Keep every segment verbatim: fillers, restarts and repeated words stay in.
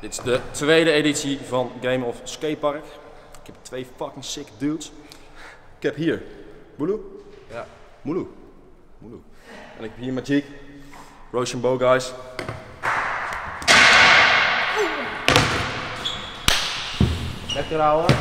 Dit is de tweede editie van Game of Skatepark. Ik heb twee fucking sick dudes. Ik heb hier Mulu. Ja, Mulu. Mulu. En ik heb hier Magic. Rochambeau guys. Lekker houden.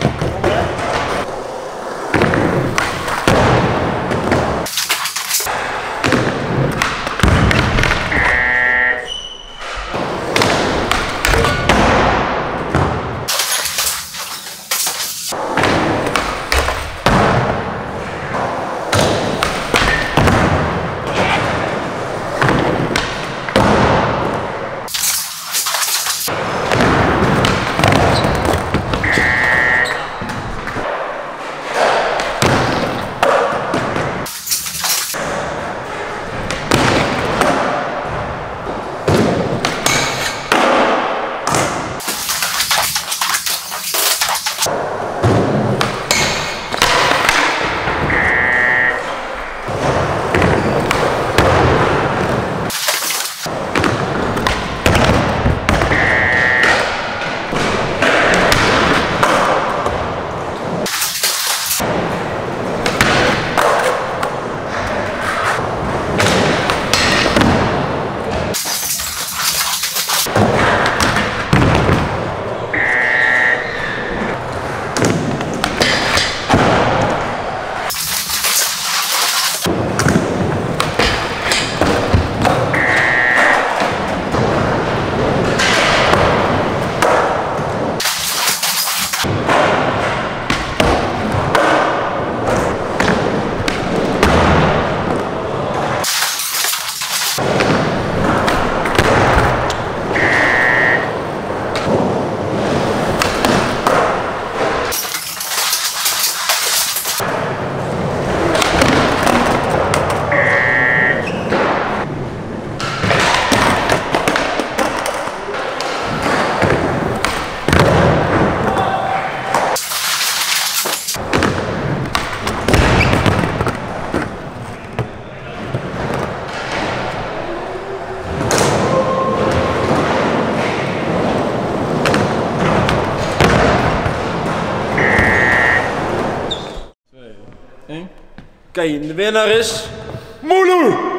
Oké, okay, de winnaar is Mulu!